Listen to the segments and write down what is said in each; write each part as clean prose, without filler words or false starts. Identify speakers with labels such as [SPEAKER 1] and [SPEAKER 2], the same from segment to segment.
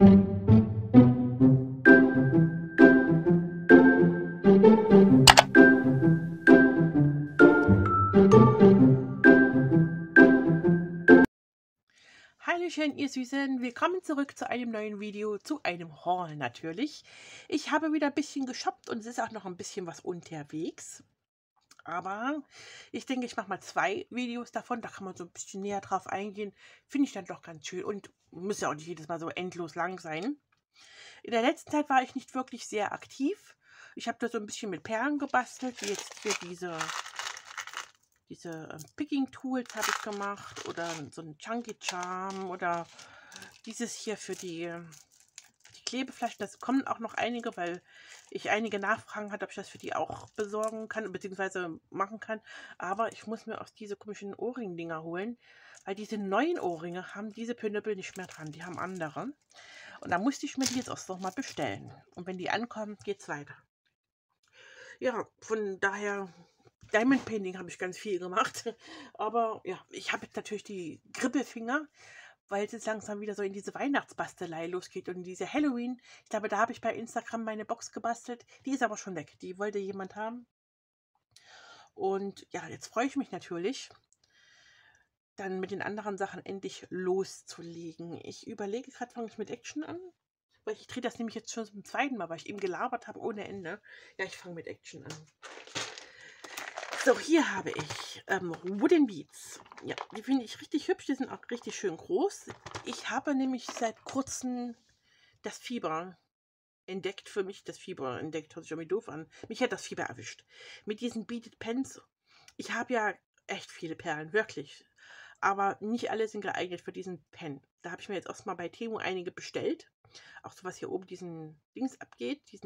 [SPEAKER 1] Hallöchen, ihr Süßen, willkommen zurück zu einem neuen Video, zu einem Haul natürlich. Ich habe wieder ein bisschen geshoppt und es ist auch noch ein bisschen was unterwegs. Aber ich denke, ich mache mal 2 Videos davon, da kann man so ein bisschen näher drauf eingehen. Finde ich dann doch ganz schön und muss ja auch nicht jedes Mal so endlos lang sein. In der letzten Zeit war ich nicht wirklich sehr aktiv. Ich habe da so ein bisschen mit Perlen gebastelt, wie jetzt hier diese Picking Tools habe ich gemacht oder so ein Chunky Charm oder dieses hier für die Klebeflaschen. Das kommen auch noch einige, weil ich einige Nachfragen hatte, ob ich das für die auch besorgen kann, beziehungsweise machen kann. Aber ich muss mir auch diese komischen Ohrring-Dinger holen, weil diese neuen Ohrringe haben diese Pinöppel nicht mehr dran. Die haben andere. Und da musste ich mir die jetzt auch noch mal bestellen. Und wenn die ankommen, geht's weiter. Ja, von daher, Diamond Painting habe ich ganz viel gemacht. Aber ja, ich habe jetzt natürlich die Grippelfinger, weil es jetzt langsam wieder so in diese Weihnachtsbastelei losgeht und diese Halloween. Ich glaube, da habe ich bei Instagram meine Box gebastelt. Die ist aber schon weg. Die wollte jemand haben. Und ja, jetzt freue ich mich natürlich, dann mit den anderen Sachen endlich loszulegen. Ich überlege gerade, fange ich mit Action an? Weil ich drehe das nämlich jetzt schon zum zweiten Mal, weil ich eben gelabert habe ohne Ende. Ja, ich fange mit Action an. So, hier habe ich Wooden Beads. Ja, die finde ich richtig hübsch. Die sind auch richtig schön groß. Ich habe nämlich seit kurzem das Fieber entdeckt. Für mich das Fieber entdeckt. Hört sich irgendwie doof an. Mich hat das Fieber erwischt. Mit diesen Beaded Pens. Ich habe ja echt viele Perlen, wirklich. Aber nicht alle sind geeignet für diesen Pen. Da habe ich mir jetzt erstmal bei Temu einige bestellt. Auch so was hier oben diesen Dings abgeht. Ich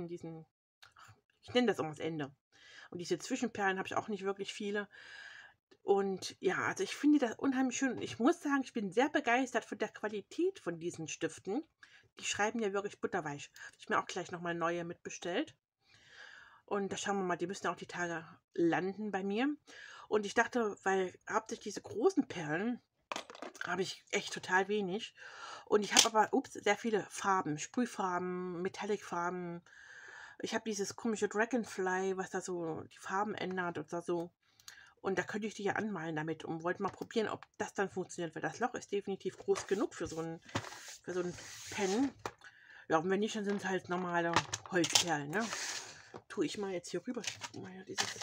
[SPEAKER 1] nenne das auch das Ende. Und diese Zwischenperlen habe ich auch nicht wirklich viele. Und ja, also ich finde das unheimlich schön. Und ich muss sagen, ich bin sehr begeistert von der Qualität von diesen Stiften. Die schreiben ja wirklich butterweich. Habe ich mir auch gleich nochmal neue mitbestellt. Und da schauen wir mal, die müssen auch die Tage landen bei mir. Und ich dachte, weil hauptsächlich diese großen Perlen habe ich echt total wenig. Und ich habe aber, sehr viele Farben. Sprühfarben, Metallic-Farben. Ich habe dieses komische Dragonfly, was da so die Farben ändert oder so. Und da könnte ich die ja anmalen damit und wollte mal probieren, ob das dann funktioniert, weil das Loch ist definitiv groß genug für so ein Pen. Ja, und wenn nicht, dann sind es halt normale Holzperlen, ne? Tue ich mal jetzt hier rüber. Das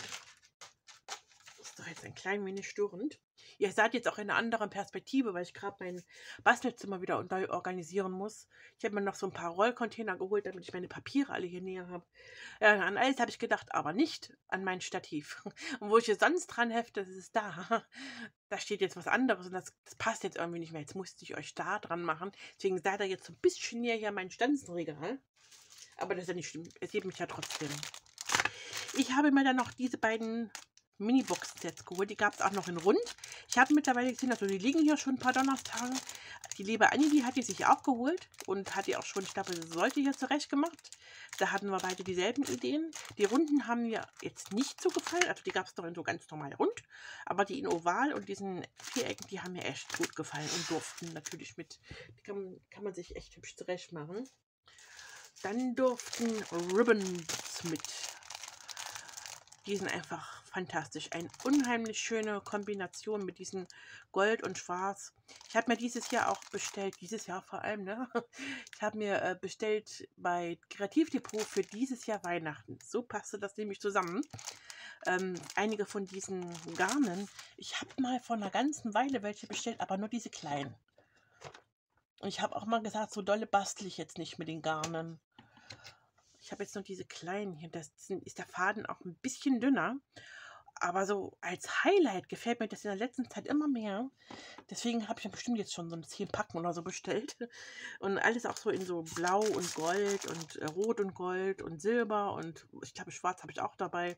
[SPEAKER 1] ist doch jetzt ein klein wenig störend. Ihr seid jetzt auch in einer anderen Perspektive, weil ich gerade mein Bastelzimmer wieder neu organisieren muss. Ich habe mir noch so ein paar Rollcontainer geholt, damit ich meine Papiere alle hier näher habe. An alles habe ich gedacht, aber nicht an mein Stativ. Und wo ich es sonst dran hefte, das ist da. Da steht jetzt was anderes und das passt jetzt irgendwie nicht mehr. Jetzt musste ich euch da dran machen. Deswegen seid ihr jetzt so ein bisschen näher hier an mein Stanzenregal. Aber das ist ja nicht schlimm. Es hebt mich ja trotzdem. Ich habe mir dann noch diese beiden Mini-Box-Sets geholt. Die gab es auch noch in rund. Ich habe mittlerweile gesehen, also die liegen hier schon ein paar Donnerstage. Die liebe Anni, die hat die sich auch geholt und hat die auch schon, ich glaube, sollte hier zurecht gemacht. Da hatten wir beide dieselben Ideen. Die runden haben mir jetzt nicht so gefallen. Also die gab es doch in so ganz normal rund. Aber die in Oval und diesen Vierecken, die haben mir echt gut gefallen und durften natürlich mit. Die kann man sich echt hübsch zurecht machen. Dann durften Ribbons mit. Die sind einfach fantastisch. Eine unheimlich schöne Kombination mit diesem Gold und Schwarz. Ich habe mir dieses Jahr auch bestellt, dieses Jahr vor allem, ne? Ich habe mir bestellt bei Kreativdepot für dieses Jahr Weihnachten. So passte das nämlich zusammen. Einige von diesen Garnen. Ich habe mal vor einer ganzen Weile welche bestellt, aber nur diese kleinen. Und ich habe auch mal gesagt, so dolle bastel ich jetzt nicht mit den Garnen. Ich habe jetzt noch diese kleinen hier. Ist der Faden auch ein bisschen dünner. Aber so als Highlight gefällt mir das in der letzten Zeit immer mehr. Deswegen habe ich ja bestimmt jetzt schon so 10 Packen oder so bestellt. Und alles auch so in so Blau und Gold und Rot und Gold und Silber. Und ich glaube, Schwarz habe ich auch dabei.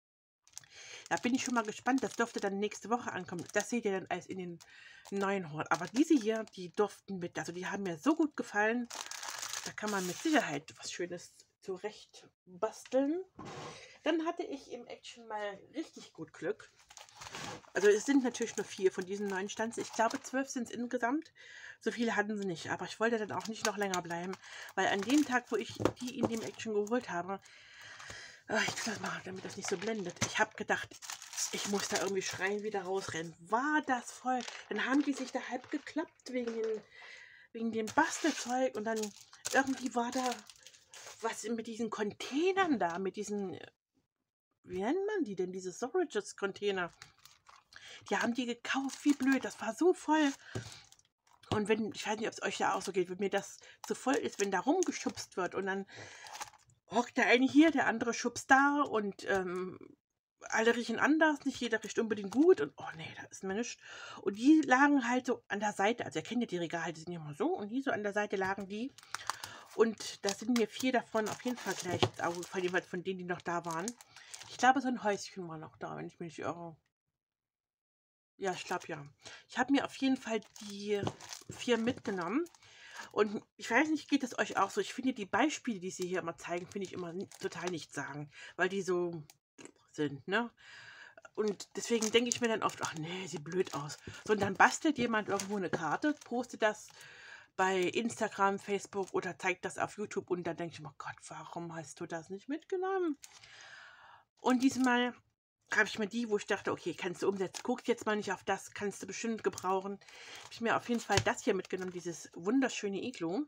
[SPEAKER 1] Da bin ich schon mal gespannt. Das dürfte dann nächste Woche ankommen. Das seht ihr dann als in den neuen Haul. Aber diese hier, die durften mit. Also die haben mir so gut gefallen. Da kann man mit Sicherheit was Schönes zurecht basteln. Dann hatte ich im Action mal richtig gut Glück. Also es sind natürlich nur 4 von diesen 9 Stanzen. Ich glaube 12 sind es insgesamt. So viele hatten sie nicht, aber ich wollte dann auch nicht noch länger bleiben, weil an dem Tag, wo ich die in dem Action geholt habe, ich tue das mal, damit das nicht so blendet. Ich habe gedacht, ich muss da irgendwie schreien, wieder rausrennen. War das voll? Dann haben die sich da halb geklappt wegen dem Bastelzeug und dann irgendwie war da was mit diesen Containern da, mit diesen, wie nennt man die denn, diese Storages-Container. Die haben die gekauft, wie blöd, das war so voll. Und wenn, ich weiß nicht, ob es euch da auch so geht, wenn mir das zu voll ist, wenn da rumgeschubst wird und dann hockt der eine hier, der andere schubst da und alle riechen anders, nicht jeder riecht unbedingt gut und oh nee, da ist mir nichts. Und die lagen halt so an der Seite, also ihr kennt ja die Regale, die sind immer so und hier so an der Seite lagen die. Und da sind mir 4 davon auf jeden Fall gleich ins Auge gefallen, von denen, die noch da waren. Ich glaube, so ein Häuschen war noch da, wenn ich mich nicht irre. Ja, ich glaube ja. Ich habe mir auf jeden Fall die 4 mitgenommen. Und ich weiß nicht, geht es euch auch so? Ich finde die Beispiele, die sie hier immer zeigen, finde ich immer total nichts sagen, weil die so sind, ne? Und deswegen denke ich mir dann oft, ach nee, sieht blöd aus. So, und dann bastelt jemand irgendwo eine Karte, postet das bei Instagram, Facebook oder zeigt das auf YouTube und dann denke ich mir, oh Gott, warum hast du das nicht mitgenommen? Und diesmal habe ich mir die, wo ich dachte, okay, kannst du umsetzen. Guck jetzt mal nicht auf das, kannst du bestimmt gebrauchen. Habe ich mir auf jeden Fall das hier mitgenommen, dieses wunderschöne Iglu.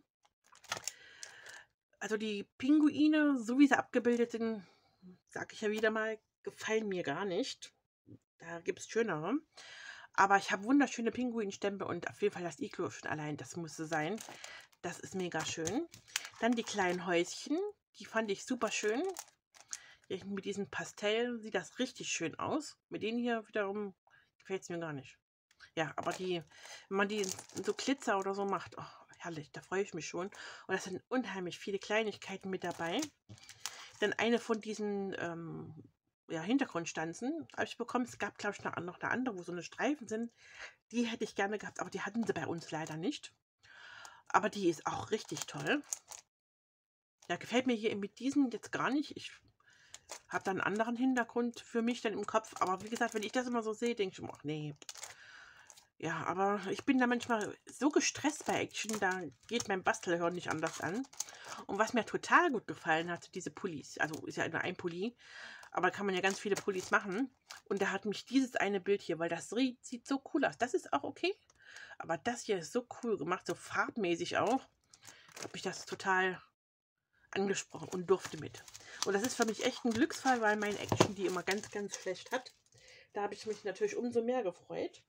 [SPEAKER 1] Also die Pinguine, so wie sie abgebildet sind, sage ich ja wieder mal, gefallen mir gar nicht. Da gibt es schönere. Aber ich habe wunderschöne Pinguinstämme und auf jeden Fall das Iglu schon allein, das musste sein. Das ist mega schön. Dann die kleinen Häuschen, die fand ich super schön. Mit diesen Pastellen sieht das richtig schön aus. Mit denen hier wiederum gefällt es mir gar nicht. Ja, aber die, wenn man die so Glitzer oder so macht, oh, herrlich, da freue ich mich schon. Und da sind unheimlich viele Kleinigkeiten mit dabei. Dann eine von diesen ja, Hintergrundstanzen habe ich bekommen. Es gab, glaube ich, noch eine andere, wo so eine Streifen sind. Die hätte ich gerne gehabt, aber die hatten sie bei uns leider nicht. Aber die ist auch richtig toll. Ja, gefällt mir hier mit diesen jetzt gar nicht. Ich habe da einen anderen Hintergrund für mich dann im Kopf. Aber wie gesagt, wenn ich das immer so sehe, denke ich mir, ach nee. Ja, aber ich bin da manchmal so gestresst bei Action, da geht mein Bastelhirn nicht anders an. Und was mir total gut gefallen hat, diese Pullis. Also ist ja nur ein Pulli, aber kann man ja ganz viele Pullis machen. Und da hat mich dieses eine Bild hier, weil das sieht so cool aus. Das ist auch okay. Aber das hier ist so cool gemacht, so farbmäßig auch. Habe ich das total angesprochen und durfte mit. Und das ist für mich echt ein Glücksfall, weil mein Action die immer ganz, ganz schlecht hat. Da habe ich mich natürlich umso mehr gefreut.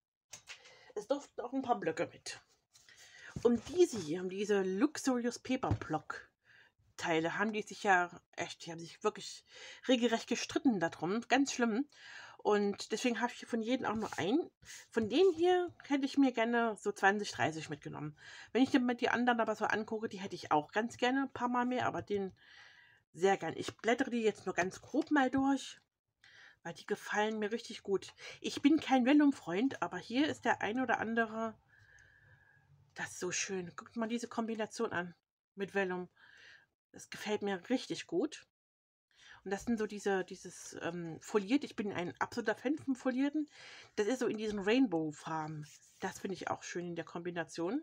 [SPEAKER 1] Es durften auch ein paar Blöcke mit. Und diese hier, diese Luxurious Paper Block Teile, haben die sich ja echt, die haben sich wirklich regelrecht gestritten darum. Ganz schlimm. Und deswegen habe ich von jedem auch nur einen. Von denen hier hätte ich mir gerne so 20, 30 mitgenommen. Wenn ich mir die anderen aber so angucke, die hätte ich auch ganz gerne ein paar Mal mehr, aber den sehr gern. Ich blättere die jetzt nur ganz grob mal durch, weil die gefallen mir richtig gut. Ich bin kein Vellum-Freund, aber hier ist der ein oder andere, das ist so schön. Guckt mal diese Kombination an mit Vellum. Das gefällt mir richtig gut. Und das sind so dieses foliert. Ich bin ein absoluter Fan vom Folierten. Das ist so in diesen Rainbow-Farben. Das finde ich auch schön in der Kombination.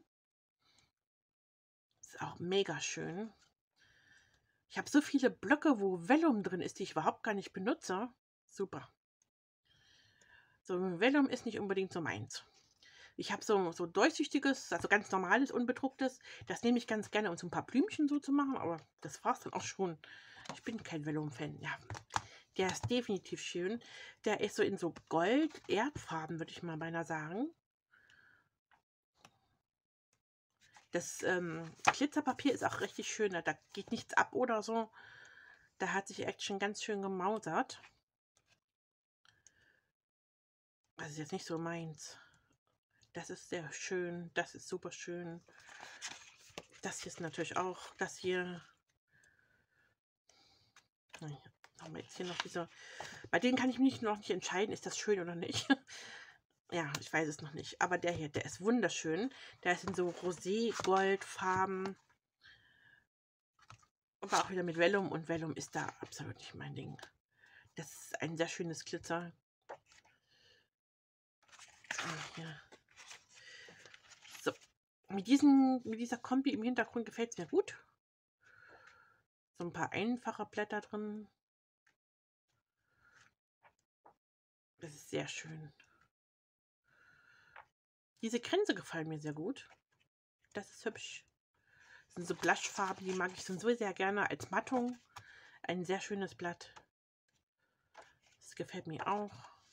[SPEAKER 1] Ist auch mega schön. Ich habe so viele Blöcke, wo Vellum drin ist, die ich überhaupt gar nicht benutze. Super. So, Vellum ist nicht unbedingt so meins. Ich habe so durchsichtiges, also ganz normales, unbedrucktes. Das nehme ich ganz gerne, um so ein paar Blümchen so zu machen. Aber das war es dann auch schon. Ich bin kein Vellum-Fan. Ja, der ist definitiv schön. Der ist so in so Gold-Erdfarben, würde ich mal beinahe sagen. Das Glitzerpapier ist auch richtig schön. Da geht nichts ab oder so. Da hat sich Action ganz schön gemausert. Das ist jetzt nicht so meins. Das ist sehr schön. Das ist super schön. Das hier ist natürlich auch. Das hier. Haben wir jetzt hier noch diese. Bei denen kann ich mich noch nicht entscheiden, ist das schön oder nicht. Ja, ich weiß es noch nicht. Aber der hier, der ist wunderschön. Der ist in so Rosé-Goldfarben. Aber auch wieder mit Vellum. Und Vellum ist da absolut nicht mein Ding. Das ist ein sehr schönes Glitzer. Hier. So, Mit dieser Kombi im Hintergrund gefällt es mir gut. So ein paar einfache Blätter drin. Das ist sehr schön. Diese Kränze gefallen mir sehr gut. Das ist hübsch. Das sind so Blushfarben, die mag ich so sehr gerne als Mattung. Ein sehr schönes Blatt. Das gefällt mir auch.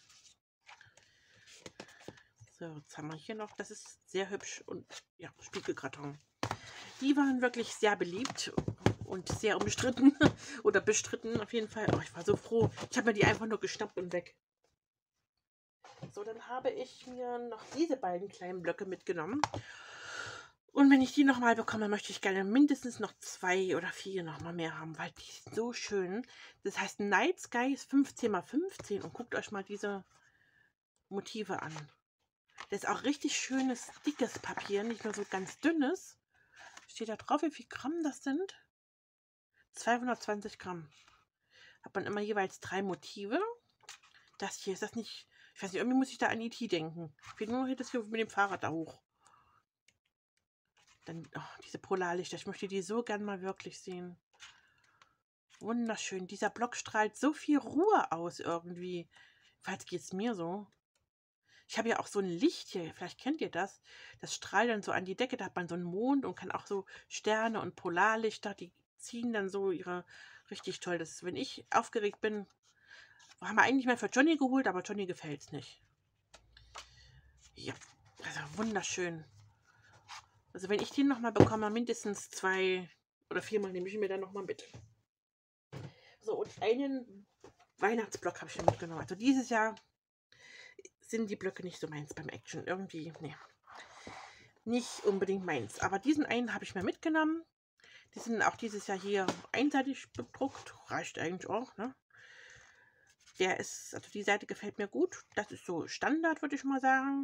[SPEAKER 1] So, jetzt haben wir hier noch, das ist sehr hübsch und ja, Spiegelkarton. Die waren wirklich sehr beliebt und sehr umstritten oder bestritten auf jeden Fall. Oh, ich war so froh. Ich habe mir die einfach nur geschnappt und weg. So, dann habe ich mir noch diese beiden kleinen Blöcke mitgenommen. Und wenn ich die nochmal bekomme, möchte ich gerne mindestens noch 2 oder 4 nochmal mehr haben, weil die sind so schön. Das heißt Night Sky ist 15×15 und guckt euch mal diese Motive an. Das ist auch richtig schönes, dickes Papier, nicht nur so ganz dünnes. Steht da drauf, wie viel Gramm das sind? 220 Gramm. Hat man immer jeweils 3 Motive. Das hier, ist das nicht... Ich weiß nicht, irgendwie muss ich da an E.T. denken. Fehlt nur noch das hier mit dem Fahrrad da hoch. Dann, oh, diese Polarlichter, ich möchte die so gern mal wirklich sehen. Wunderschön. Dieser Block strahlt so viel Ruhe aus irgendwie. Falls geht es mir so. Ich habe ja auch so ein Licht hier, vielleicht kennt ihr das. Das strahlt dann so an die Decke, da hat man so einen Mond und kann auch so Sterne und Polarlichter, die ziehen dann so ihre... Richtig toll. Das ist, wenn ich aufgeregt bin, haben wir eigentlich mal für Johnny geholt, aber Johnny gefällt es nicht. Ja, also wunderschön. Also wenn ich den nochmal bekomme, mindestens 2 oder 4 Mal nehme ich mir dann nochmal mit. So, und einen Weihnachtsblock habe ich mir mitgenommen. Also dieses Jahr sind die Blöcke nicht so meins beim Action. Irgendwie, nee. Nicht unbedingt meins. Aber diesen einen habe ich mir mitgenommen. Die sind auch dieses Jahr hier einseitig bedruckt. Reicht eigentlich auch, ne? Der ist, also die Seite gefällt mir gut. Das ist so Standard, würde ich mal sagen.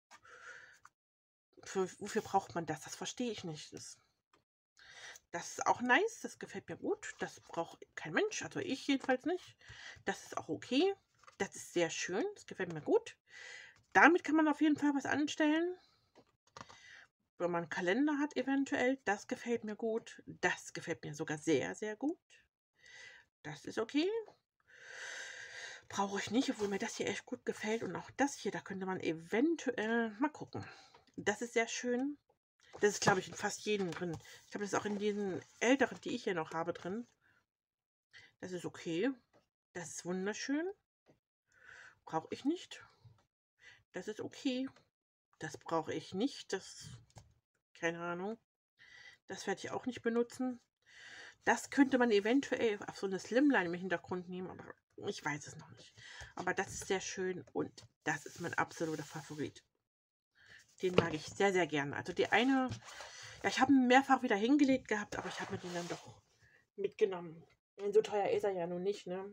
[SPEAKER 1] Wofür braucht man das? Das verstehe ich nicht. Das ist auch nice. Das gefällt mir gut. Das braucht kein Mensch. Also ich jedenfalls nicht. Das ist auch okay. Das ist sehr schön. Das gefällt mir gut. Damit kann man auf jeden Fall was anstellen. Wenn man einen Kalender hat eventuell. Das gefällt mir gut. Das gefällt mir sogar sehr, sehr gut. Das ist okay. Brauche ich nicht, obwohl mir das hier echt gut gefällt. Und auch das hier, da könnte man eventuell mal gucken. Das ist sehr schön. Das ist, glaube ich, in fast jedem drin. Ich glaube, das ist auch in diesen älteren, die ich hier noch habe, drin. Das ist okay. Das ist wunderschön. Brauche ich nicht. Das ist okay. Das brauche ich nicht. Das, keine Ahnung. Das werde ich auch nicht benutzen. Das könnte man eventuell auf so eine Slimline im Hintergrund nehmen, aber ich weiß es noch nicht. Aber das ist sehr schön und das ist mein absoluter Favorit. Den mag ich sehr, sehr gerne. Also die eine, ja, ich habe ihn mehrfach wieder hingelegt gehabt, aber ich habe mir den dann doch mitgenommen. So teuer ist er ja nun nicht, ne?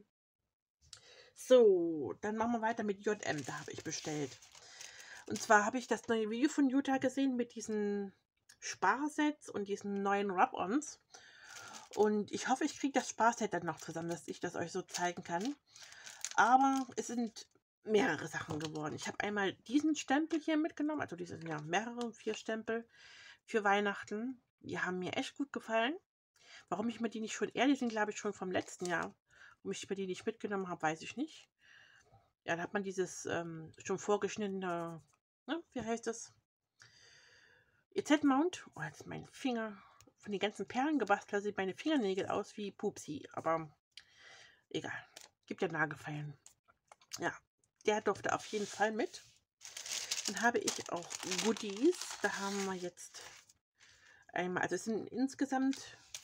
[SPEAKER 1] So, dann machen wir weiter mit JM. Da habe ich bestellt. Und zwar habe ich das neue Video von Jutta gesehen mit diesen Sparsets und diesen neuen Rub-Ons. Und ich hoffe, ich kriege das Sparset dann noch zusammen, dass ich das euch so zeigen kann. Aber es sind mehrere Sachen geworden. Ich habe einmal diesen Stempel hier mitgenommen. Also diese sind ja mehrere, 4 Stempel für Weihnachten. Die haben mir echt gut gefallen. Warum ich mir die nicht schon, die sind glaube ich schon vom letzten Jahr. Warum ich mir die nicht mitgenommen habe, weiß ich nicht. Ja, da hat man dieses schon vorgeschnittene, ne, wie heißt das? EZ-Mount. Oh, jetzt mein Finger. Von den ganzen Perlen gebastelt sieht meine Fingernägel aus wie Pupsi. Aber egal. Gibt ja Nagelfeilen. Ja, der durfte auf jeden Fall mit. Dann habe ich auch Goodies. Da haben wir jetzt einmal, also es sind insgesamt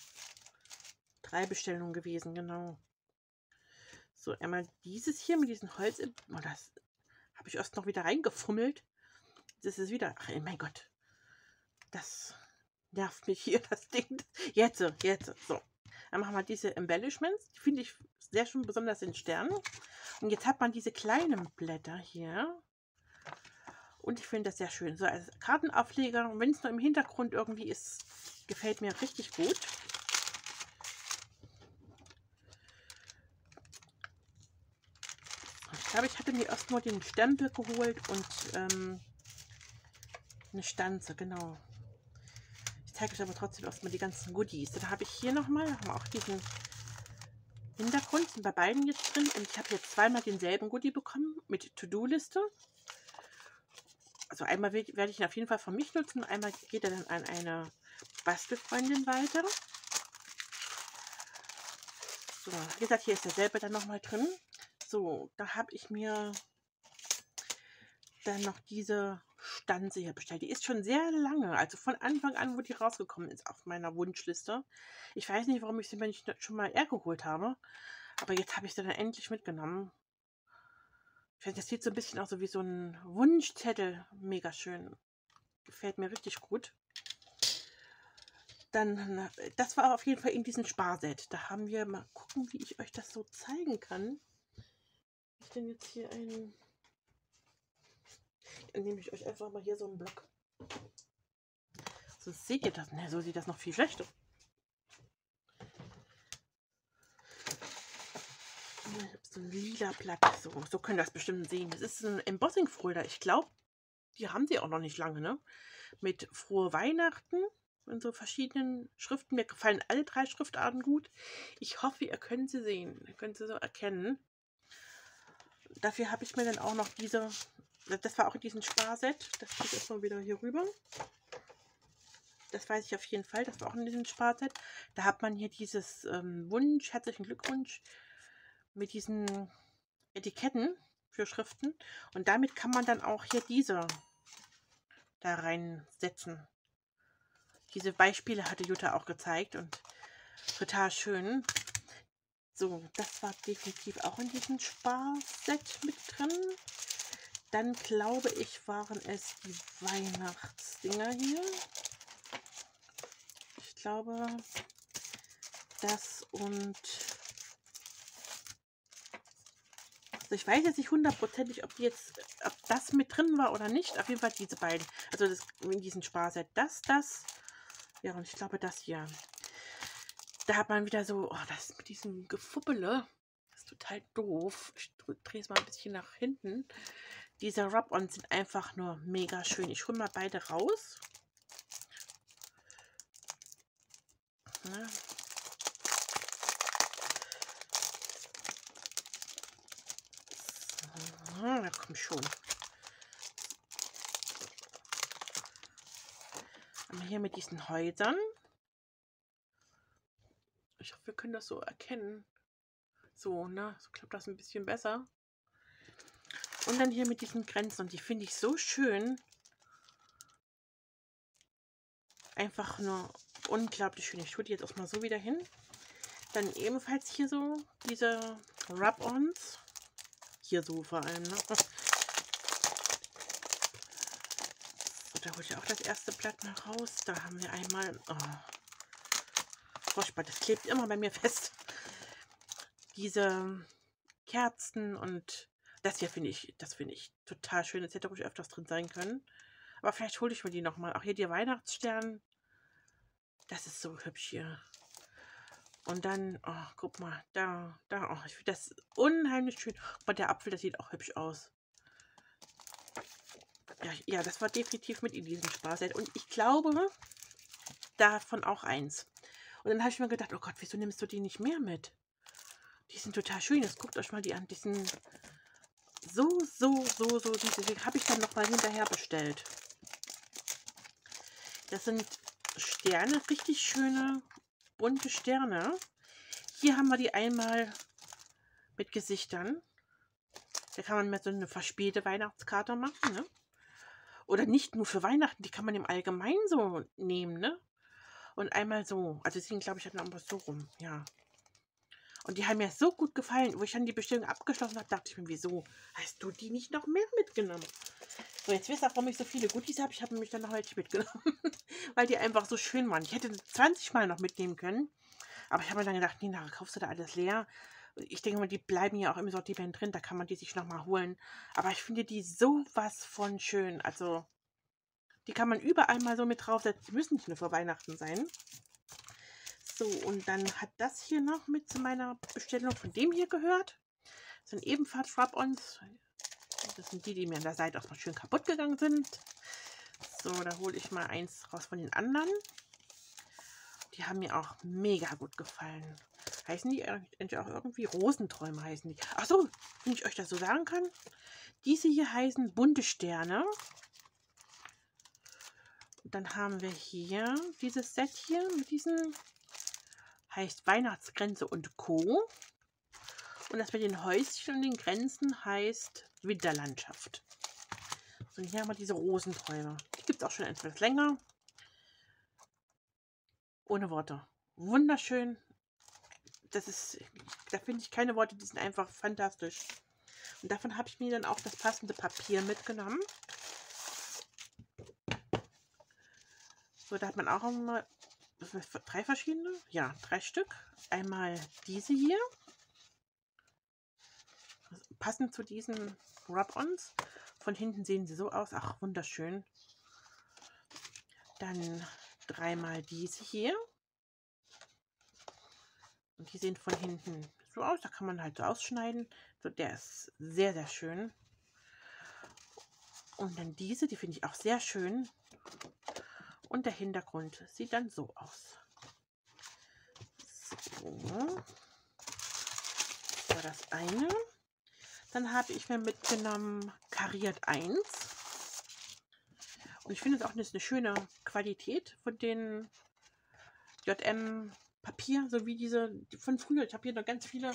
[SPEAKER 1] 3 Bestellungen gewesen, genau. So, einmal dieses hier mit diesem Holz. Oh, das habe ich erst noch wieder reingefummelt. Das ist wieder, ach mein Gott. Das nervt mich hier, das Ding. Jetzt. So. Dann machen wir diese Embellishments. Die finde ich sehr schön, besonders in Sternen. Und jetzt hat man diese kleinen Blätter hier. Und ich finde das sehr schön. So als Kartenaufleger. Und wenn es nur im Hintergrund irgendwie ist, gefällt mir richtig gut. Ich glaube, ich hatte mir erst nur den Stempel geholt und eine Stanze, genau. zeige euch aber trotzdem erstmal die ganzen Goodies. Dann habe ich hier nochmal auch diesen Hintergrund, sind bei beiden jetzt drin. Und ich habe jetzt zweimal denselben Goodie bekommen mit To-Do-Liste. Also einmal werde ich ihn auf jeden Fall von mich nutzen, einmal geht er dann an eine Bastelfreundin weiter. So, wie gesagt, hier ist derselbe dann nochmal drin. So, da habe ich mir dann noch diese Stanze hier bestellt. Die ist schon sehr lange, also von Anfang an, wo die rausgekommen ist, auf meiner Wunschliste. Ich weiß nicht, warum ich sie mir nicht schon mal eher geholt habe, aber jetzt habe ich sie dann endlich mitgenommen. Ich finde, das sieht so ein bisschen aus so wie so ein Wunschzettel. Mega schön. Gefällt mir richtig gut. Dann, das war auf jeden Fall in diesem Sparset. Da haben wir, mal gucken, wie ich euch das so zeigen kann. Ich denn jetzt hier ein... Dann nehme ich euch einfach mal hier so einen Block. So seht ihr das. Ne, so sieht das noch viel schlechter. Ich habe so ein lila Blatt. So könnt ihr das bestimmt sehen. Das ist ein Embossing-Folder. Ich glaube, die haben sie auch noch nicht lange, ne? Mit Frohe Weihnachten in so verschiedenen Schriften. Mir gefallen alle 3 Schriftarten gut. Ich hoffe, ihr könnt sie sehen. Ihr könnt sie so erkennen. Dafür habe ich mir dann auch noch diese... Das war auch in diesem Sparset. Das geht erstmal wieder hier rüber. Das weiß ich auf jeden Fall. Das war auch in diesem Sparset. Da hat man hier dieses Wunsch, herzlichen Glückwunsch, mit diesen Etiketten für Schriften. Und damit kann man dann auch hier diese da reinsetzen. Diese Beispiele hatte Jutta auch gezeigt und total schön. So, das war definitiv auch in diesem Sparset mit drin. Dann glaube ich, waren es die Weihnachtsdinger hier. Ich glaube, das und... Also ich weiß jetzt nicht hundertprozentig, ob das mit drin war oder nicht. Auf jeden Fall diese beiden. Also das in diesem Sparset. Das. Ja, und ich glaube, das hier. Da hat man wieder so, oh, das mit diesem Gefuppele. Das ist total doof. Ich drehe es mal ein bisschen nach hinten. Diese Rub-Ons sind einfach nur mega schön. Ich hole mal beide raus. Ja. So, da kommt schon. Und hier mit diesen Häusern. Ich hoffe, wir können das so erkennen. So, ne? So klappt das ein bisschen besser. Und dann hier mit diesen Grenzen. Und die finde ich so schön. Einfach nur unglaublich schön. Ich tue die jetzt auch mal so wieder hin. Dann ebenfalls hier so diese Rub-Ons. Hier so vor allem, ne? So, da hole ich auch das erste Blatt mal raus. Da haben wir einmal... Oh, furchtbar, das klebt immer bei mir fest. Diese Kerzen und das hier finde ich total schön. Das hätte ruhig öfters drin sein können. Aber vielleicht hole ich mir die nochmal. Auch hier die Weihnachtsstern. Das ist so hübsch hier. Und dann, oh, guck mal, da, oh, ich finde das unheimlich schön. Und der Apfel, das sieht auch hübsch aus. Ja, das war definitiv mit in diesem Sparset. Und ich glaube, davon auch eins. Und dann habe ich mir gedacht, oh Gott, wieso nimmst du die nicht mehr mit? Die sind total schön. Jetzt guckt euch mal die an. Die sind so. Diese habe ich dann nochmal hinterher bestellt. Das sind Sterne, richtig schöne, bunte Sterne. Hier haben wir die einmal mit Gesichtern. Da kann man mir so eine verspielte Weihnachtskarte machen, ne? Oder nicht nur für Weihnachten, die kann man im Allgemeinen so nehmen, ne? Und einmal so. Also deswegen glaube ich, hat noch was so rum, ja. Und die haben mir so gut gefallen. Wo ich dann die Bestellung abgeschlossen habe, dachte ich mir, wieso hast du die nicht noch mehr mitgenommen? So, jetzt wisst ihr, warum ich so viele Goodies habe. Ich habe nämlich dann noch welche mitgenommen. Weil die einfach so schön waren. Ich hätte 20 Mal noch mitnehmen können. Aber ich habe mir dann gedacht, nee, nachher kaufst du da alles leer. Ich denke mal, die bleiben ja auch im Sortiment drin. Da kann man die sich nochmal holen. Aber ich finde die sowas von schön. Also, die kann man überall mal so mit draufsetzen. Die müssen nicht nur für Weihnachten sein. So, und dann hat das hier noch mit zu meiner Bestellung von dem hier gehört. Das sind ebenfalls Rub-Ons. Das sind die, die mir an der Seite auch mal schön kaputt gegangen sind. So, da hole ich mal eins raus von den anderen. Die haben mir auch mega gut gefallen. Heißen die eigentlich auch irgendwie Rosenträume heißen die. Ach so, wenn ich euch das so sagen kann. Diese hier heißen bunte Sterne. Und dann haben wir hier dieses Set hier mit diesen, heißt Weihnachtsgrenze und Co. Und das mit den Häuschen und den Grenzen heißt Winterlandschaft. Und hier haben wir diese Rosenträume. Die gibt es auch schon etwas länger. Ohne Worte. Wunderschön. Das ist, da finde ich keine Worte, die sind einfach fantastisch. Und davon habe ich mir dann auch das passende Papier mitgenommen. So, da hat man auch mal 3 verschiedene. Ja, 3 Stück. Einmal diese hier. Passend zu diesen Rub-Ons. Von hinten sehen sie so aus. Ach, wunderschön. Dann 3-mal diese hier. Und die sehen von hinten so aus. Da kann man halt so ausschneiden. So, der ist sehr, sehr schön. Und dann diese, die finde ich auch sehr schön. Und der Hintergrund sieht dann so aus. So. Das war das eine. Dann habe ich mir mitgenommen Kariert 1. Und ich finde es auch eine schöne Qualität von den JM Papier, so wie diese von früher. Ich habe hier noch ganz viele.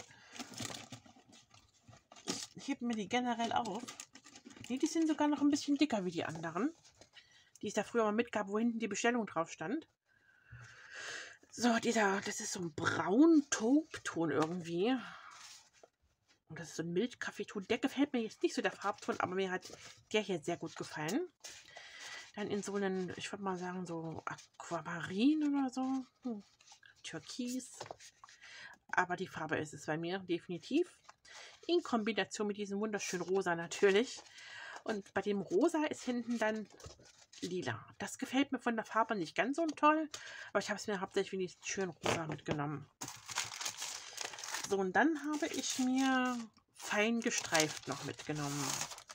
[SPEAKER 1] Ich hebe mir die generell auf. Nee, die sind sogar noch ein bisschen dicker wie die anderen. Die es da früher mal mitgab, wo hinten die Bestellung drauf stand. So, das ist so ein braun Taubton irgendwie. Und das ist so ein Milchkaffeeton. Der gefällt mir jetzt nicht so, der Farbton, aber mir hat der hier sehr gut gefallen. Dann in so einen, ich würde mal sagen, so Aquamarin oder so. Türkis. Aber die Farbe ist es bei mir definitiv. In Kombination mit diesem wunderschönen Rosa natürlich. Und bei dem Rosa ist hinten dann lila. Das gefällt mir von der Farbe nicht ganz so toll. Aber ich habe es mir hauptsächlich für diesen schönen Rosa mitgenommen. So, und dann habe ich mir fein gestreift noch mitgenommen.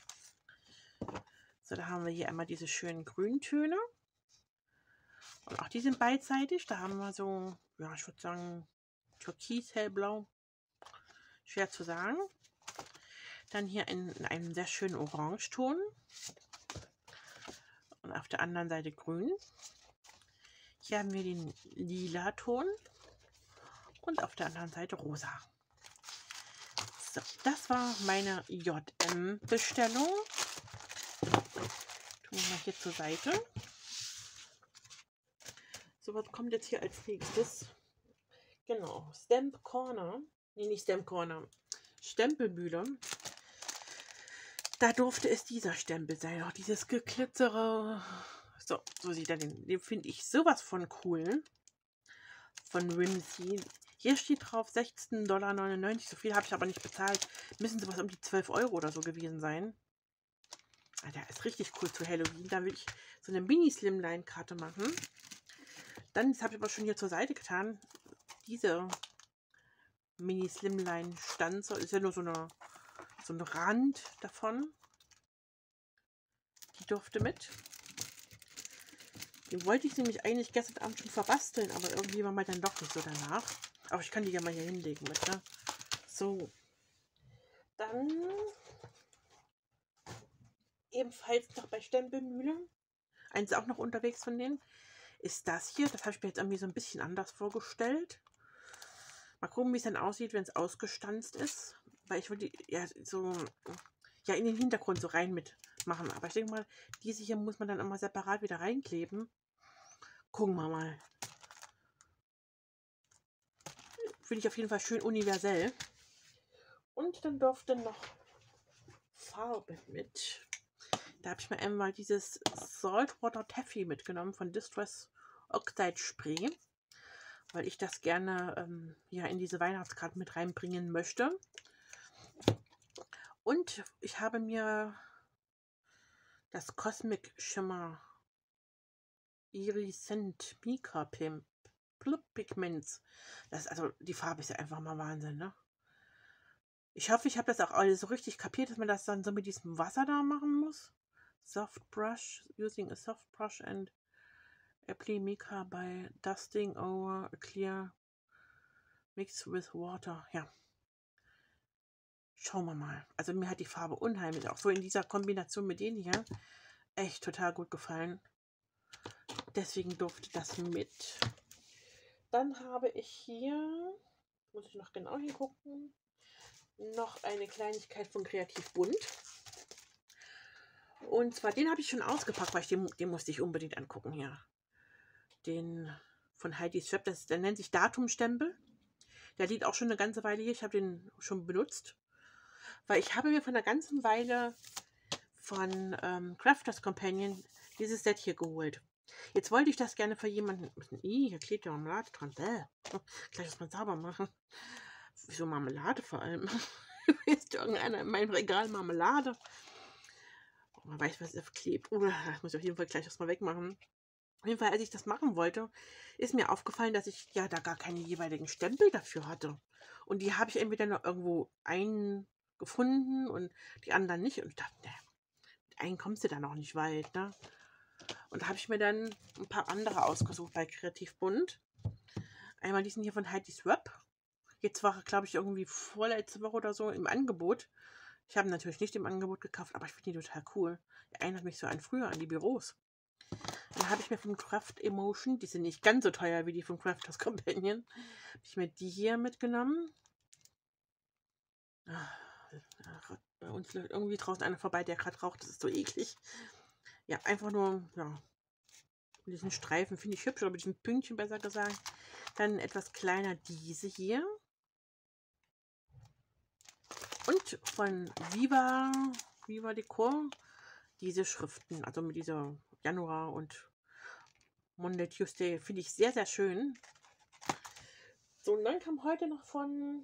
[SPEAKER 1] So, da haben wir hier einmal diese schönen Grüntöne. Und auch die sind beidseitig. Da haben wir so, ja, ich würde sagen, Türkis, hellblau. Schwer zu sagen. Dann hier in einem sehr schönen Orangeton. Und auf der anderen Seite grün. Hier haben wir den lila Ton. Und auf der anderen Seite rosa. So, das war meine JM-Bestellung. Tun wir mal hier zur Seite. So, was kommt jetzt hier als nächstes? Genau, Stamp Corner. Nee, nicht Stamp Corner. Stempelmühle. Da durfte es dieser Stempel sein. Auch dieses Geglitzere. So, so sieht er den. Den finde ich sowas von cool. Von Whimsy. Hier steht drauf 16,99 $. So viel habe ich aber nicht bezahlt. Müssen sowas um die 12 € oder so gewesen sein. Ah, der ist richtig cool zu Halloween. Da will ich so eine Mini-Slimline-Karte machen. Dann, das habe ich aber schon hier zur Seite getan. Diese Mini-Slimline-Stanze ist ja nur so ein Rand davon. Die durfte mit. Den wollte ich nämlich eigentlich gestern Abend schon verbasteln, aber irgendwie war mal dann doch nicht so danach. Aber ich kann die ja mal hier hinlegen mit, ne? So. Dann ebenfalls noch bei Stempelmühle. Eins auch noch unterwegs von denen. Ist das hier. Das habe ich mir jetzt irgendwie so ein bisschen anders vorgestellt. Mal gucken, wie es dann aussieht, wenn es ausgestanzt ist. Weil ich will die ja so ja in den Hintergrund so rein mitmachen. Aber ich denke mal, diese hier muss man dann immer separat wieder reinkleben. Gucken wir mal. Finde ich auf jeden Fall schön universell. Und dann durfte noch Farbe mit. Da habe ich mir einmal dieses Saltwater Taffy mitgenommen von Distress Oxide Spray. Weil ich das gerne ja, in diese Weihnachtskarte mit reinbringen möchte. Und ich habe mir das Cosmic Shimmer Iridescent Mica Pigments. Das, also die Farbe ist ja einfach mal Wahnsinn, ne? Ich hoffe, ich habe das auch alles so richtig kapiert, dass man das dann so mit diesem Wasser da machen muss. Soft Brush, using a soft brush and Apply Mica by Dusting over a Clear Mix with Water. Ja, schauen wir mal. Also mir hat die Farbe unheimlich, auch so in dieser Kombination mit denen hier, echt total gut gefallen. Deswegen durfte das mit. Dann habe ich hier, muss ich noch genau hingucken, noch eine Kleinigkeit von Kreativ Bunt. Und zwar, den habe ich schon ausgepackt, weil den musste ich unbedingt angucken hier. Den von Heidi Swapp, der nennt sich Datumstempel. Der liegt auch schon eine ganze Weile hier. Ich habe den schon benutzt. Weil ich habe mir von einer ganzen Weile von Crafters Companion dieses Set hier geholt. Jetzt wollte ich das gerne für jemanden. Hier klebt ja Marmelade dran. Gleich muss man sauber machen. Wieso Marmelade vor allem? Ist irgendeiner in meinem Regal Marmelade? Man weiß, was es klebt. Das muss ich auf jeden Fall gleich erstmal wegmachen. Auf jeden Fall, als ich das machen wollte, ist mir aufgefallen, dass ich ja da gar keine jeweiligen Stempel dafür hatte. Und die habe ich entweder noch irgendwo einen gefunden und die anderen nicht. Und ich dachte, ne, mit einen kommst du da noch nicht weit, ne? Und da habe ich mir dann ein paar andere ausgesucht bei Kreativ Bunt. Einmal diesen hier von Heidi Swapp. Jetzt war er, glaube ich, irgendwie vorletzte Woche oder so im Angebot. Ich habe ihn natürlich nicht im Angebot gekauft, aber ich finde die total cool. Der erinnert mich so an früher, an die Büros. Dann habe ich mir von Craft Emotion, die sind nicht ganz so teuer wie die von Crafters Companion, habe ich mir die hier mitgenommen. Bei uns läuft irgendwie draußen einer vorbei, der gerade raucht. Das ist so eklig. Ja, einfach nur, ja, mit diesen Streifen finde ich hübsch, oder mit diesen Pünktchen besser gesagt. Dann etwas kleiner diese hier. Und von Viva Decor diese Schriften, also mit dieser Januar und Monday, Tuesday, finde ich sehr, sehr schön. So, und dann kam heute noch von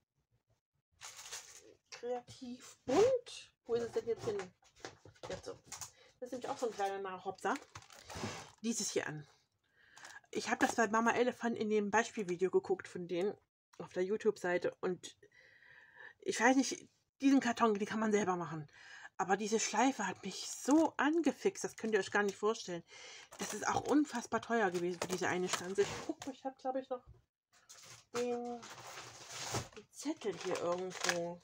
[SPEAKER 1] Kreativ Bunt. Wo ist es denn jetzt hin? Jetzt so. Das ist nämlich auch so ein kleiner Nachhopser. Dieses hier an. Ich habe das bei Mama Elephant in dem Beispielvideo geguckt von denen auf der YouTube-Seite. Und ich weiß nicht, diesen Karton, den kann man selber machen. Aber diese Schleife hat mich so angefixt, das könnt ihr euch gar nicht vorstellen. Das ist auch unfassbar teuer gewesen für diese eine Stanze. Ich gucke, ich habe, glaube ich, noch den Zettel hier irgendwo.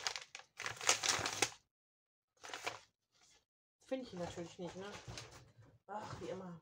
[SPEAKER 1] Finde ich ihn natürlich nicht, ne? Ach, wie immer.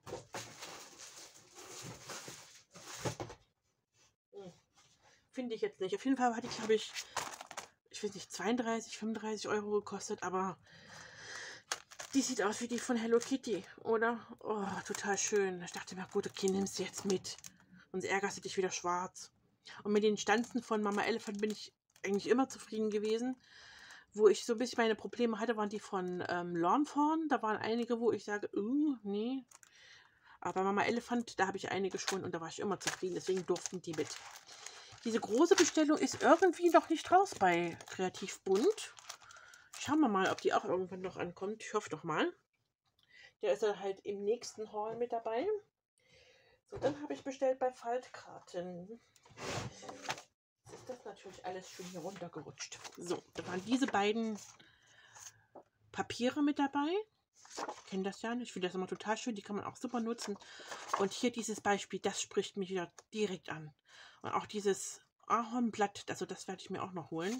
[SPEAKER 1] Finde ich jetzt nicht. Auf jeden Fall hatte ich, habe ich weiß nicht, 32, 35 Euro gekostet, aber die sieht aus wie die von Hello Kitty, oder? Oh, total schön. Ich dachte mir, gut, okay, nimmst du jetzt mit. Sonst ärgerst du dich wieder schwarz. Und mit den Stanzen von Mama Elephant bin ich eigentlich immer zufrieden gewesen. Wo ich so ein bisschen meine Probleme hatte, waren die von Lawnfawn. Da waren einige, wo ich sage, nee. Aber bei Mama Elephant, da habe ich einige schon und da war ich immer zufrieden. Deswegen durften die mit. Diese große Bestellung ist irgendwie noch nicht raus bei Kreativ Bunt. Schauen wir mal, ob die auch irgendwann noch ankommt. Ich hoffe doch mal. Der ist dann halt im nächsten Haul mit dabei. So, dann habe ich bestellt bei Faltkarten. Jetzt ist das natürlich alles schön hier runtergerutscht. So, da waren diese beiden Papiere mit dabei. Ich kenne das ja nicht. Ich finde das immer total schön. Die kann man auch super nutzen. Und hier dieses Beispiel, das spricht mich wieder direkt an. Und auch dieses Ahornblatt, also das werde ich mir auch noch holen.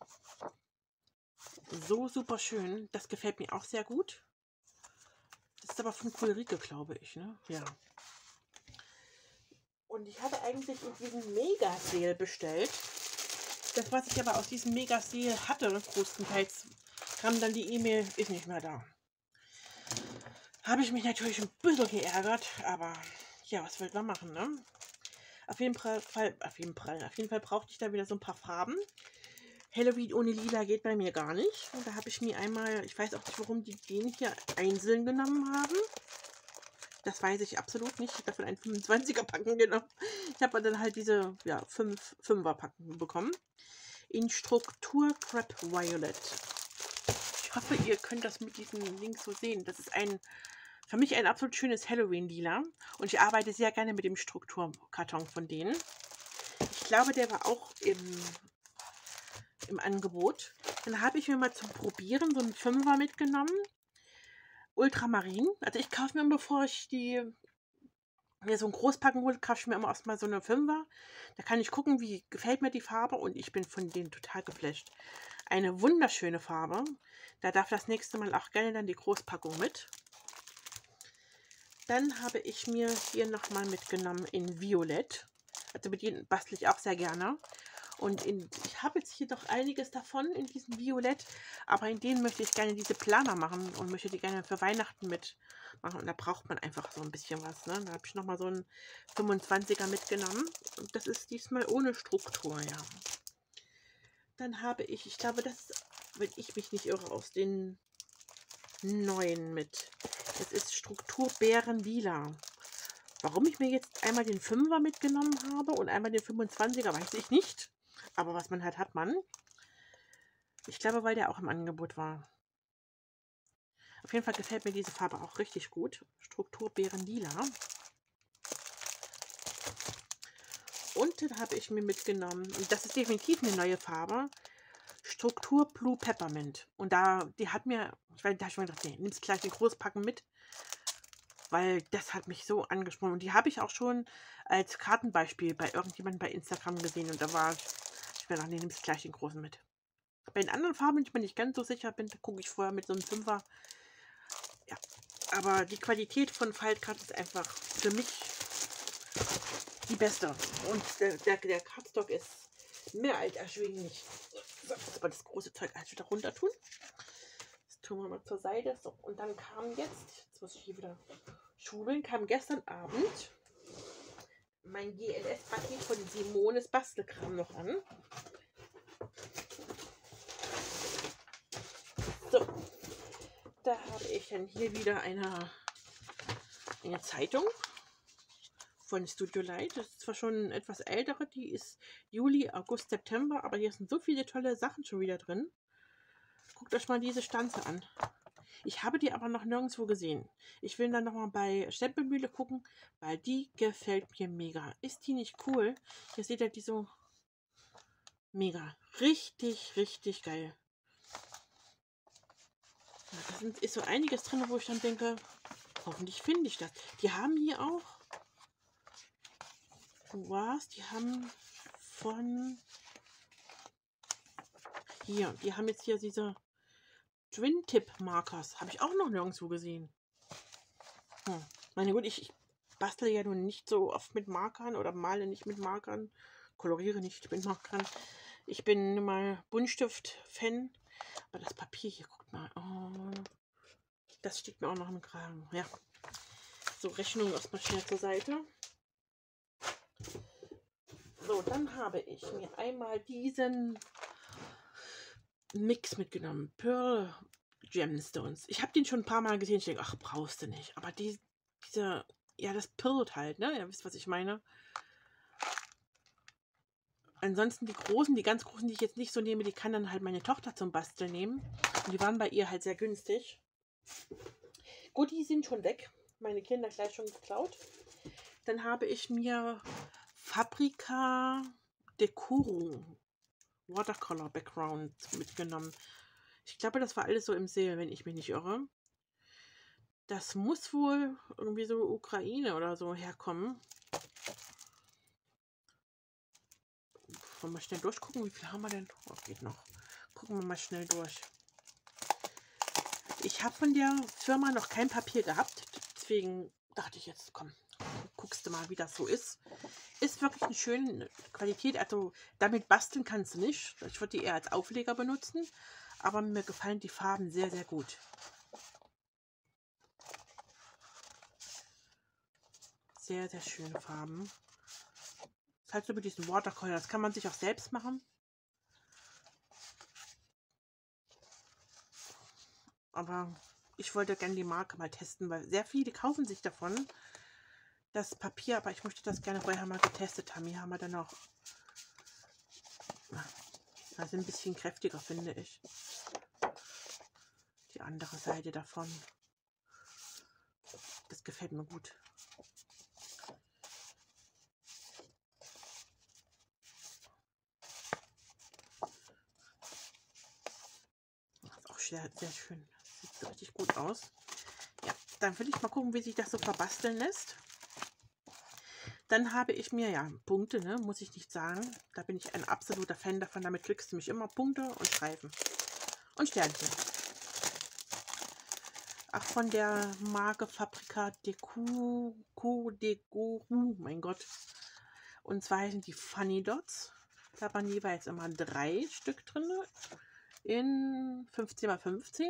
[SPEAKER 1] So super schön. Das gefällt mir auch sehr gut. Das ist aber von Coolrike, glaube ich, ne? Ja. Und ich hatte eigentlich in diesem Mega-Sale bestellt. Das, was ich aber aus diesem Mega-Sale hatte, größtenteils, kam dann die E-Mail, ist nicht mehr da. Habe ich mich natürlich ein bisschen geärgert, aber ja, was will man machen, ne? Auf jeden Fall brauchte ich da wieder so ein paar Farben. Halloween ohne Lila geht bei mir gar nicht. Und da habe ich mir einmal, ich weiß auch nicht, warum die den hier einzeln genommen haben. Das weiß ich absolut nicht. Ich habe davon einen 25er-Packen genommen. Ich habe dann halt diese, ja, 5er-Packen bekommen. In Struktur Crab Violet. Ich hoffe, ihr könnt das mit diesem Link so sehen. Das ist für mich ein absolut schönes Halloween-Lila. Und ich arbeite sehr gerne mit dem Strukturkarton von denen. Ich glaube, der war auch im Angebot. Dann habe ich mir mal zum Probieren so einen 5er mitgenommen. Ultramarin. Also ich kaufe mir, bevor ich die mir so ein Großpacken hole, kaufe ich mir immer erstmal so eine Fünfer. Da kann ich gucken, wie gefällt mir die Farbe und ich bin von denen total geflasht. Eine wunderschöne Farbe. Da darf das nächste Mal auch gerne dann die Großpackung mit. Dann habe ich mir hier nochmal mitgenommen in Violett. Also mit denen bastle ich auch sehr gerne. Und ich habe jetzt hier doch einiges davon in diesem Violett, aber in denen möchte ich gerne diese Planer machen und möchte die gerne für Weihnachten mitmachen. Und da braucht man einfach so ein bisschen was. Ne? Da habe ich nochmal so einen 25er mitgenommen. Und das ist diesmal ohne Struktur, ja. Dann habe ich glaube, das, wenn ich mich nicht irre, aus den neuen mit. Das ist Strukturbeeren Lila. Warum ich mir jetzt einmal den 5er mitgenommen habe und einmal den 25er, weiß ich nicht. Aber was man hat, hat man. Ich glaube, weil der auch im Angebot war. Auf jeden Fall gefällt mir diese Farbe auch richtig gut. Strukturbeeren Lila. Und dann habe ich mir mitgenommen, und das ist definitiv eine neue Farbe, Struktur Blue Peppermint. Und die hat mir, ich weiß, da habe ich mir gedacht, nee, nimmst gleich den Großpacken mit, weil das hat mich so angesprochen. Und die habe ich auch schon als Kartenbeispiel bei irgendjemandem bei Instagram gesehen. Und da war ich mir gedacht, nee, nimmst gleich den großen mit. Bei den anderen Farben, wenn ich mir nicht ganz so sicher bin, gucke ich vorher mit so einem 5er. Ja, aber die Qualität von Faltkarten ist einfach für mich die beste. Und der Cardstock ist mehr als erschwinglich. So, jetzt aber das große Zeug alles wieder runter tun. Das tun wir mal zur Seite. So, und dann kam jetzt muss ich hier wieder schubeln, kam gestern Abend mein GLS-Paket von Simones Bastelkram noch an. So, da habe ich dann hier wieder eine Zeitung von Studio Light. Das ist zwar schon etwas ältere, die ist Juli, August, September, aber hier sind so viele tolle Sachen schon wieder drin. Guckt euch mal diese Stanze an. Ich habe die aber noch nirgendwo gesehen. Ich will dann nochmal bei Stempelmühle gucken, weil die gefällt mir mega. Ist die nicht cool? Hier seht ihr die so mega. Richtig, richtig geil. Da ist so einiges drin, wo ich dann denke, hoffentlich finde ich das. Die haben hier auch, die haben von hier, die haben jetzt hier diese Twin-Tip-Markers. Habe ich auch noch nirgendwo gesehen. Meine gut, ich bastle ja nun nicht so oft mit Markern oder male nicht mit Markern, koloriere nicht mit Markern. Ich bin nun mal Buntstift-Fan. Aber das Papier hier, guckt mal. Oh, das steht mir auch noch im Kragen. Ja. So, Rechnung erstmal schnell zur Seite. So, dann habe ich mir einmal diesen Mix mitgenommen. Pearl Gemstones. Ich habe den schon ein paar Mal gesehen. Ich denke, ach, brauchst du nicht. Aber diese, ja, das pirrt halt, ne? Ihr wisst, was ich meine. Ansonsten die ganz großen, die ich jetzt nicht so nehme, die kann dann halt meine Tochter zum Basteln nehmen. Und die waren bei ihr halt sehr günstig. Gut, die sind schon weg. Meine Kinder gleich schon geklaut. Dann habe ich mir Fabrica Decoro Watercolor Background mitgenommen. Ich glaube, das war alles so im Sale, wenn ich mich nicht irre. Das muss wohl irgendwie so Ukraine oder so herkommen. Wollen wir mal schnell durchgucken, wie viel haben wir denn? Oh, geht noch. Gucken wir mal schnell durch. Ich habe von der Firma noch kein Papier gehabt, deswegen dachte ich jetzt, komm, guckst du mal, wie das so ist. Ist wirklich eine schöne Qualität, also damit basteln kannst du nicht. Ich würde die eher als Aufleger benutzen, aber mir gefallen die Farben sehr, sehr gut. Sehr, sehr schöne Farben. Das heißt über diesen Watercolor, das kann man sich auch selbst machen. Aber ich wollte gerne die Marke mal testen, weil sehr viele kaufen sich davon das Papier, aber ich möchte das gerne vorher mal getestet haben. Hier haben wir dann noch, also ein bisschen kräftiger, finde ich. Die andere Seite davon. Das gefällt mir gut. Das ist auch sehr, sehr schön. Sieht richtig gut aus. Ja, dann will ich mal gucken, wie sich das so verbasteln lässt. Dann habe ich mir, ja, Punkte, ne, muss ich nicht sagen. Da bin ich ein absoluter Fan davon. Damit kriegst du mich immer Punkte und Streifen und Sternchen. Auch von der Marke Fabrica Decuru, mein Gott. Und zwar heißen die Funny Dots. Da waren jeweils immer 3 Stück drin. In 15×15.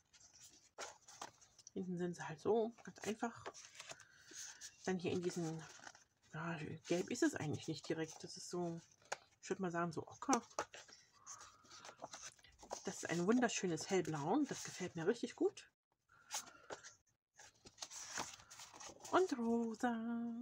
[SPEAKER 1] Hinten sind sie halt so, ganz einfach. Dann hier in diesen, ja, gelb ist es eigentlich nicht direkt. Das ist so, ich würde mal sagen, so ocker. Das ist ein wunderschönes hellblau. Das gefällt mir richtig gut. Und rosa.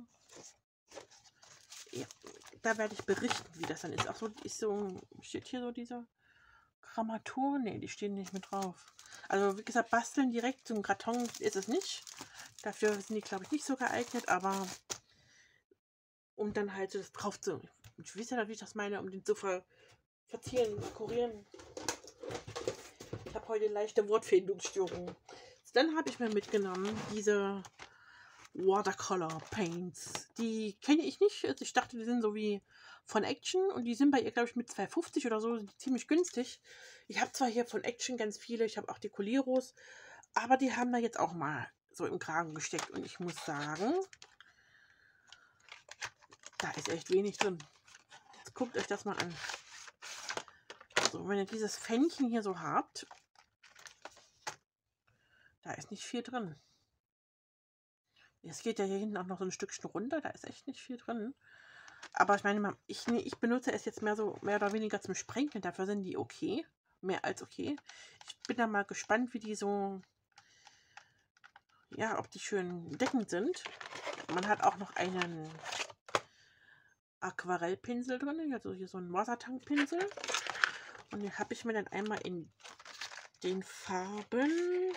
[SPEAKER 1] Ja, da werde ich berichten, wie das dann ist. Auch so, steht hier so diese Grammatur? Ne, die stehen nicht mit drauf. Also wie gesagt, basteln direkt so ein Karton ist es nicht. Dafür sind die, glaube ich, nicht so geeignet, aber um dann halt so das drauf zu... Ich weiß ja, wie ich das meine, um den zu verzieren, dekorieren. Ich habe heute leichte Wortfindungsstörungen. Dann habe ich mir mitgenommen diese Watercolor Paints. Die kenne ich nicht. Also ich dachte, die sind so wie von Action und die sind bei ihr, glaube ich, mit 2,50 oder so ziemlich günstig. Ich habe zwar hier von Action ganz viele, ich habe auch die Coleros, aber die haben da jetzt auch mal so im Kragen gesteckt und ich muss sagen, da ist echt wenig drin. Jetzt guckt euch das mal an. So, wenn ihr dieses Fännchen hier so habt, da ist nicht viel drin. Es geht ja hier hinten auch noch so ein Stückchen runter, da ist echt nicht viel drin. Aber ich meine, ich benutze es jetzt mehr oder weniger zum Sprenkeln, dafür sind die okay. Mehr als okay. Ich bin da mal gespannt, wie die so, ja, ob die schön deckend sind. Man hat auch noch einen Aquarellpinsel drin, also hier so einen Wassertankpinsel. Und den habe ich mir dann einmal in den Farben...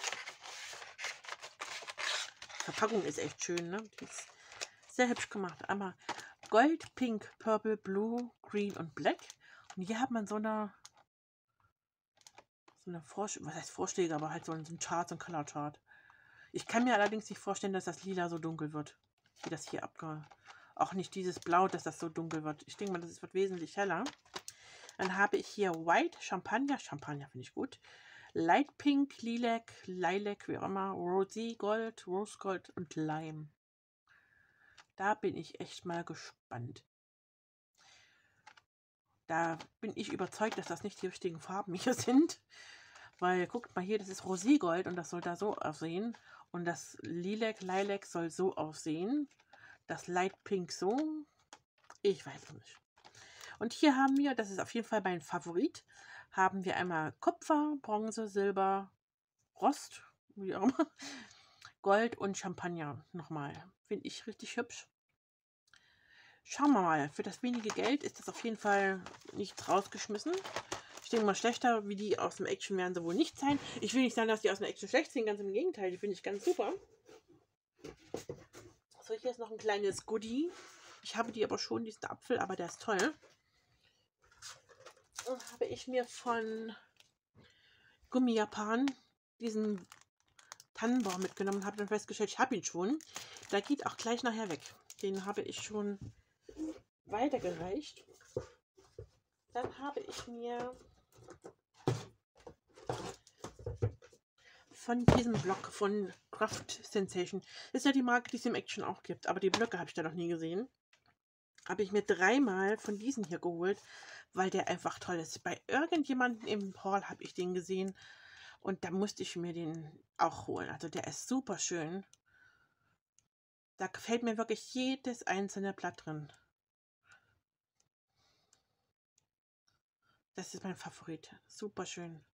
[SPEAKER 1] Die Verpackung ist echt schön, ne? Die ist sehr hübsch gemacht. Einmal Gold, Pink, Purple, Blue, Green und Black. Und hier hat man so eine was heißt Vorschläge, aber halt so ein Chart, so ein Color Chart. Ich kann mir allerdings nicht vorstellen, dass das Lila so dunkel wird, wie das hier auch nicht dieses Blau, dass das so dunkel wird. Ich denke mal, das wird wesentlich heller. Dann habe ich hier White, Champagner finde ich gut. Light Pink, Lilac, wie auch immer, Rosy Gold, Rose Gold und Lime. Da bin ich echt mal gespannt. Da bin ich überzeugt, dass das nicht die richtigen Farben hier sind. Weil, guckt mal hier, das ist Rosy Gold und das soll da so aussehen. Und das Lilac soll so aussehen. Das Light Pink so. Ich weiß es nicht. Und hier haben wir, das ist auf jeden Fall mein Favorit, haben wir einmal Kupfer, Bronze, Silber, Rost, wie auch immer, Gold und Champagner nochmal. Finde ich richtig hübsch. Schauen wir mal, für das wenige Geld ist das auf jeden Fall nichts rausgeschmissen. Ich denke mal, schlechter wie die aus dem Action werden sie wohl nicht sein. Ich will nicht sagen, dass die aus dem Action schlecht sind, ganz im Gegenteil, die finde ich ganz super. So, hier ist noch ein kleines Goodie. Ich habe die aber schon, diesen Apfel, aber der ist toll. Und habe ich mir von Gummi Japan diesen Tannenbaum mitgenommen, habe dann festgestellt, ich habe ihn schon. Der geht auch gleich nachher weg. Den habe ich schon weitergereicht. Dann habe ich mir von diesem Block von Craft Sensation, das ist ja die Marke, die es im Action auch gibt, aber die Blöcke habe ich da noch nie gesehen, habe ich mir 3-mal von diesen hier geholt, weil der einfach toll ist. Bei irgendjemandem im Haul habe ich den gesehen und da musste ich mir den auch holen. Also der ist super schön. Da gefällt mir wirklich jedes einzelne Blatt drin. Das ist mein Favorit. Super schön.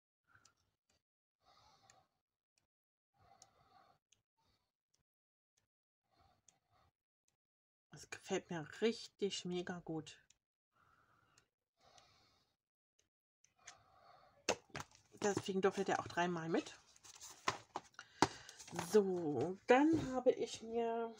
[SPEAKER 1] Das gefällt mir richtig mega gut. Deswegen durfte der auch 3-mal mit. So, dann habe ich mir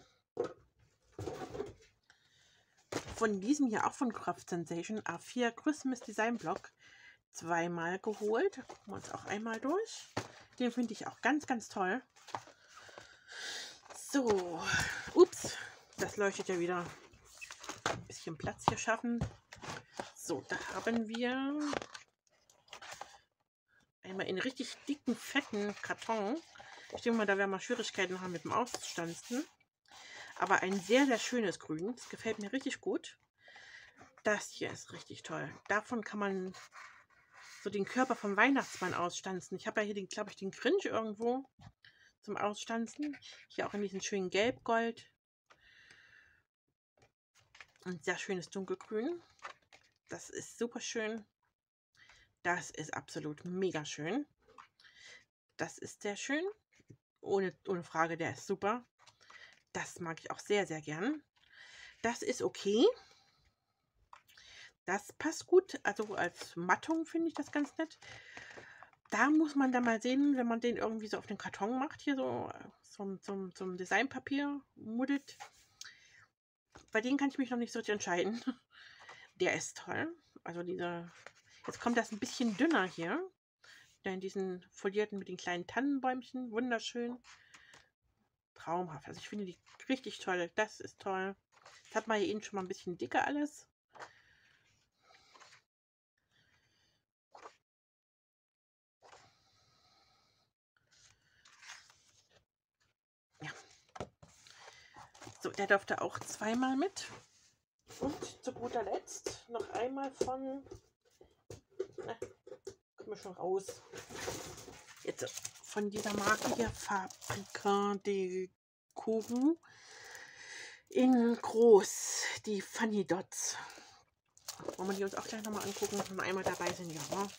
[SPEAKER 1] von diesem hier auch von Craft Sensation A4 Christmas Design Block 2-mal geholt. Gucken wir uns auch einmal durch. Den finde ich auch ganz, ganz toll. So, ups, Das leuchtet ja wieder. Ein bisschen Platz hier schaffen. So, da haben wir einmal in richtig dicken, fetten Karton. Ich denke mal, da werden wir Schwierigkeiten haben mit dem Ausstanzen. Aber ein sehr, sehr schönes Grün. Das gefällt mir richtig gut. Das hier ist richtig toll. Davon kann man so den Körper vom Weihnachtsmann ausstanzen. Ich habe ja hier, glaube ich, den Grinch irgendwo zum Ausstanzen. Hier auch in diesem schönen Gelb-Gold. Ein sehr schönes Dunkelgrün. Das ist super schön. Das ist absolut mega schön. Das ist sehr schön. Ohne Frage, der ist super. Das mag ich auch sehr, sehr gern. Das ist okay. Das passt gut. Also als Mattung finde ich das ganz nett. Da muss man dann mal sehen, wenn man den irgendwie so auf den Karton macht, hier so zum Designpapier muddelt. Bei denen kann ich mich noch nicht so richtig entscheiden. Der ist toll. Also jetzt kommt das ein bisschen dünner hier. Da in diesen folierten mit den kleinen Tannenbäumchen. Wunderschön. Traumhaft. Also ich finde die richtig toll. Das ist toll. Das hat man hier eben schon mal ein bisschen dicker alles. Ja. So, der durfte auch zweimal mit. Und zu guter Letzt noch einmal von... Na, kommen wir schon raus. Jetzt von dieser Marke hier, Fabrica de Kourou. In groß, die Funny Dots. Wollen wir die uns auch gleich nochmal angucken, wenn wir einmal dabei sind, ja. Ne?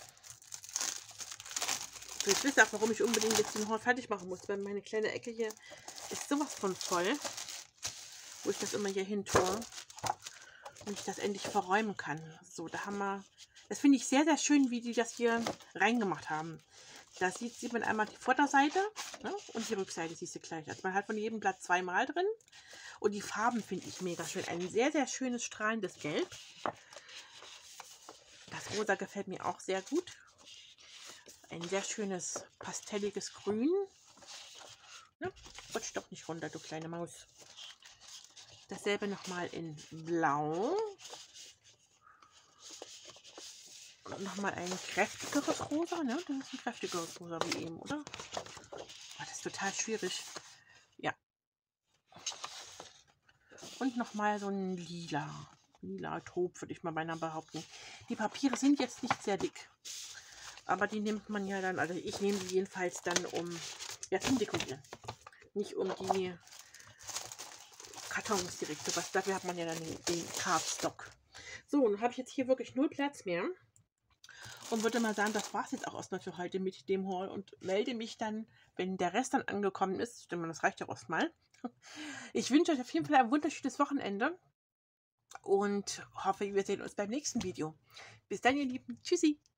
[SPEAKER 1] So, jetzt wisst ihr auch, warum ich unbedingt jetzt den Haul fertig machen muss, weil meine kleine Ecke hier ist sowas von voll, wo ich das immer hier hin tue und ich das endlich verräumen kann. So, da haben wir, das finde ich sehr, sehr schön, wie die das hier reingemacht haben. Da sieht man einmal die Vorderseite, ne, und die Rückseite siehst du gleich. Also man hat von jedem Blatt zweimal drin. Und die Farben finde ich mega schön. Ein sehr, sehr schönes strahlendes Gelb. Das Rosa gefällt mir auch sehr gut. Ein sehr schönes pastelliges Grün. Ne? Rutsch doch nicht runter, du kleine Maus. Dasselbe nochmal in Blau. Und nochmal ein kräftigeres Rosa. Ne? Das ist ein kräftigeres Rosa wie eben, oder? Oh, das ist total schwierig. Ja. Und nochmal so ein lila Taub, würde ich mal beinahe behaupten. Die Papiere sind jetzt nicht sehr dick. Aber die nimmt man ja dann, also ich nehme die jedenfalls dann ja, zum Dekorieren. Nicht um die Kartons direkt zu was. Dafür hat man ja dann den Cardstock. So, nun habe ich jetzt hier wirklich 0 Platz mehr. Und würde mal sagen, das war es jetzt auch erstmal für heute mit dem Haul. Und melde mich dann, wenn der Rest dann angekommen ist. Ich denke mal, das reicht ja auch erstmal. Ich wünsche euch auf jeden Fall ein wunderschönes Wochenende. Und hoffe, wir sehen uns beim nächsten Video. Bis dann, ihr Lieben. Tschüssi.